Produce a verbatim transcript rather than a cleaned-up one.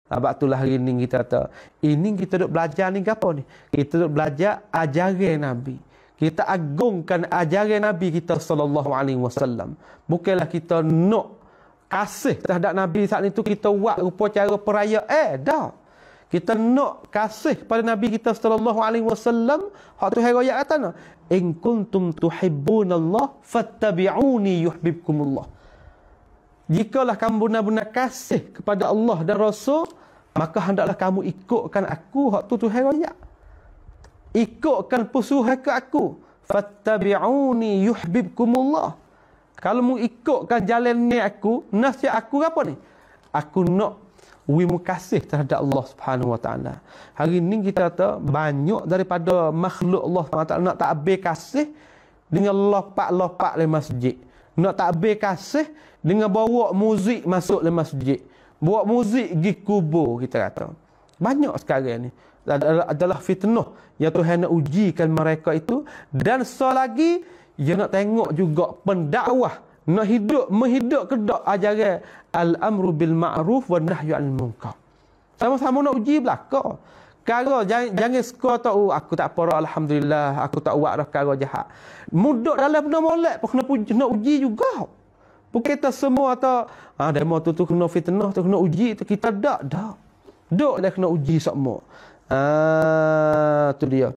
Sebab itulah hari ni kita kata, ini kita duk belajar ni apa ni? Kita duk belajar ajaran Nabi. Kita agungkan ajaran Nabi kita sallallahu alaihi wasallam. Bukanlah kita nak kasih terhadap Nabi saat itu kita buat rupa cara perayaan. Eh, dah. Kita nak kasih pada Nabi kita sallallahu alaihi wasallam. Hak tu ayat kata nah, in kuntum tuhibbunallah fattabi'uni yuhibbukumullah. Jikalau kamu benar-benar kasih kepada Allah dan Rasul, maka hendaklah kamu ikutkan aku. Hak tu Tuhan ayat. Ikutkan pesuruhan ke aku. Fattabi'uni yuhibbukumullah. Kalau mu ikutkan jalan ni aku, nasihat aku apa ni? Aku nak wimu kasih terhadap Allah Subhanahu Wa Taala. Hari ni kita kata banyak daripada makhluk Allah Subhanahu Wa Taala nak tak habis kasih dengan lopak-lopak di masjid. Nak tak habis kasih dengan bawa muzik masuk di masjid. Bawa muzik pergi kubur, kita kata. Banyak sekarang ni. Adalah fitnah yang Tuhan nak ujikan mereka itu. Dan selagi dia nak tengok juga pendakwah nak hidup menghidup kedak ajaran al-amru bil ma'ruf wan nahyu 'anil munkar. Sama-sama nak uji belaka. Kalau jangan jangan suka tahu aku tak apa alhamdulillah, aku tak buat dah perkara jahat. Muduk dalam benda molek pun kena puji, nak uji juga. Bukan kita semua atau ah demo tu tu kena fitnah, tu kena uji, tu kita dak dak. Duk dah kena uji semua. Ah tu dia.